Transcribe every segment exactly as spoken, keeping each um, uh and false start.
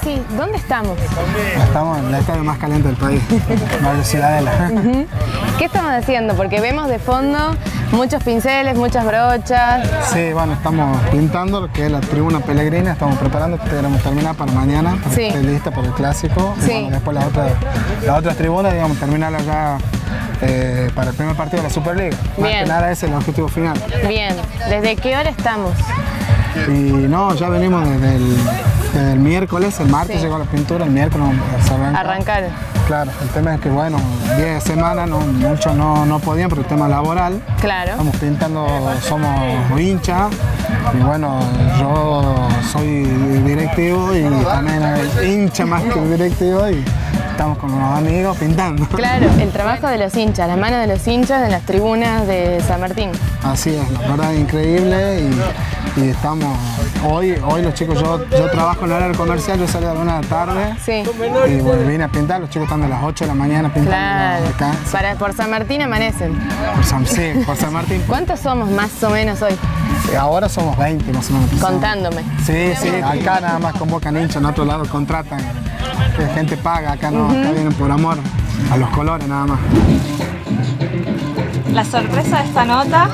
sí, ¿dónde estamos? Estamos en el estadio más caliente del país, Barrio Ciudadela. Uh-huh. ¿Qué estamos haciendo? Porque vemos de fondo muchos pinceles, muchas brochas. Sí, bueno, estamos pintando lo que es la tribuna Pellegrina, estamos preparando, queremos terminar para mañana, para sí. que esté lista para el clásico. Sí. Y bueno, después las otras la otra tribunas, digamos, terminarla ya eh, para el primer partido de la Superliga. Más Bien. que nada ese es el objetivo final. Bien, ¿desde qué hora estamos? Y no, ya venimos desde el, desde el miércoles, el martes sí. llegó la pintura, el miércoles se arrancó. Arrancaron. Claro, el tema es que bueno, diez semanas, no, muchos no, no podían por el tema laboral. Claro. Estamos pintando, somos hinchas y bueno, yo soy directivo y también hincha más que directivo y estamos con unos amigos pintando. Claro, el trabajo de los hinchas, las manos de los hinchas en las tribunas de San Martín. Así es, la verdad es increíble y, y estamos, hoy, hoy los chicos, yo, yo trabajo en el área comercial, yo salí a la una de la tarde sí. y bueno, vine a pintar, los chicos están de las ocho de la mañana pintando. Claro, acá. Para, por San Martín amanecen. Por San, sí, por San Martín. ¿Cuántos somos más o menos hoy? Ahora somos veinte más o menos. Contándome. Sí, sí, acá nada más convocan hinchas, en otro lado contratan, la gente paga, acá no, uh-huh. acá vienen por amor a los colores nada más. La sorpresa de esta nota.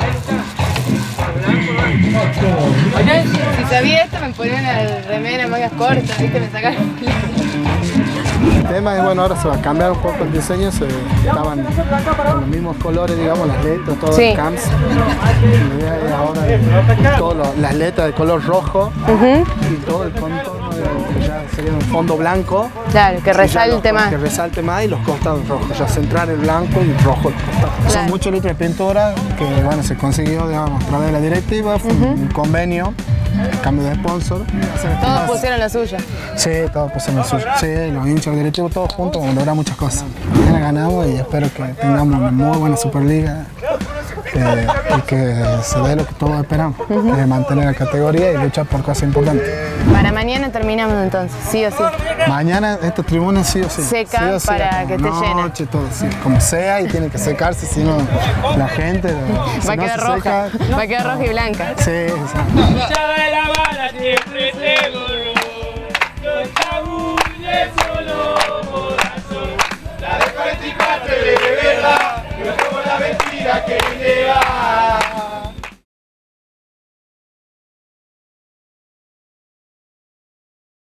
Si sabía esto me ponía una remera, mangas cortas, ¿viste? Me sacaron. El tema es, bueno, ahora se va a cambiar un poco el diseño, se estaban con los mismos colores, digamos, las letras, todas sí. las cams. Y la idea es ahora todas las letras de color rojo uh-huh. y todo el contorno de, ya sería un fondo blanco. Claro, que resalte los, más. Que resalte más y los costados rojos, ya centrar el blanco y rojo los costados. Claro. Son muchos litros de pintura que, bueno, se consiguió, digamos, a través de la directiva, fue uh-huh. un convenio. Cambio de sponsor. Todos pusieron la suya. Sí, todos pusieron la suya. Sí, los hinchas directivos todos juntos vamos a lograr muchas cosas. Mañana ganamos y espero que tengamos una muy buena Superliga eh, y que se dé lo que todos esperamos, uh-huh. que es mantener la categoría y luchar por cosas importantes. Para mañana terminamos entonces, sí o sí. Mañana esta tribuna sí o sí. Seca sí o sí, para que esté llena. Noche, todo, sí, como sea y tiene que secarse, si no la gente va a quedar roja, seca, va a quedar roja y blanca. Sí, sí.